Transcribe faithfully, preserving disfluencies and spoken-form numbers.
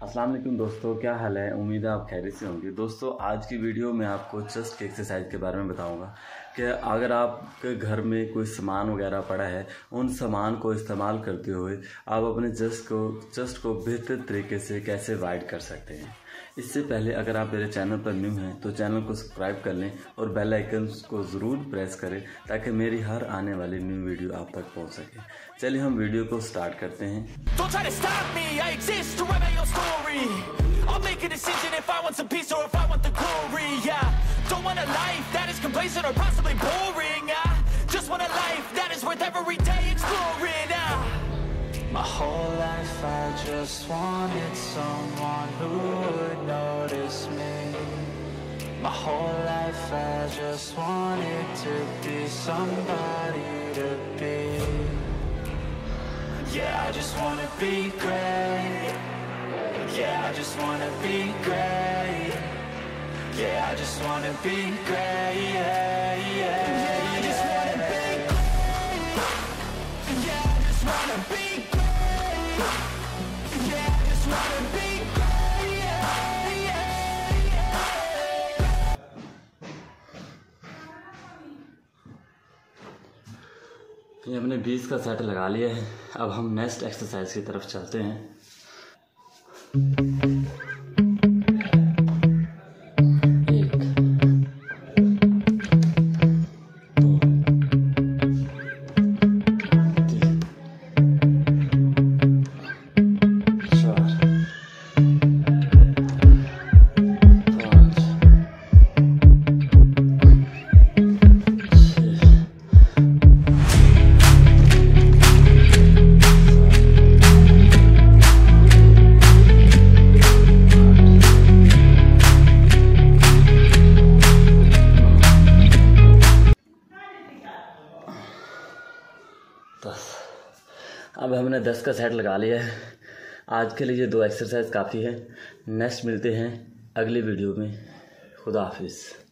अस्सलाम वालेकुम दोस्तों, क्या हाल है। उम्मीद है आप खैरियत से होंगे। दोस्तों आज की वीडियो में आपको चेस्ट की एक्सरसाइज के बारे में बताऊंगा कि अगर आपके घर में कोई सामान वगैरह पड़ा है, उन सामान को इस्तेमाल करते हुए आप अपने चेस्ट को चेस्ट को बेहतर तरीके से कैसे वाइड कर सकते हैं। इससे पहले अगर आप मेरे चैनल पर न्यू हैं तो चैनल को सब्सक्राइब कर लें और बेल आइकन को ज़रूर प्रेस करें ताकि मेरी हर आने वाली न्यू वीडियो आप तक पहुंच सके। चलिए हम वीडियो को स्टार्ट करते हैं। I'll make a decision if I want some peace or if I want the glory. Yeah, don't want a life that is complacent or possibly boring. I just want a life that is worth every day exploring. Ah. My whole life I just wanted someone who would notice me. My whole life I just wanted to be somebody to be. Yeah, I just wanna be great. Yeah, I just wanna be great. Yeah, I just wanna be great. Yeah, yeah, yeah, I just wanna be great. Yeah, I just wanna be great. Yeah, I just wanna be great. Yeah, yeah, yeah. ये हमने बीस का set लगा लिया है। अब हम next exercise की तरफ चलते हैं। दस। अब हमने दस का सेट लगा लिया है। आज के लिए दो एक्सरसाइज काफ़ी है। नेक्स्ट मिलते हैं अगली वीडियो में। खुदा हाफिज़।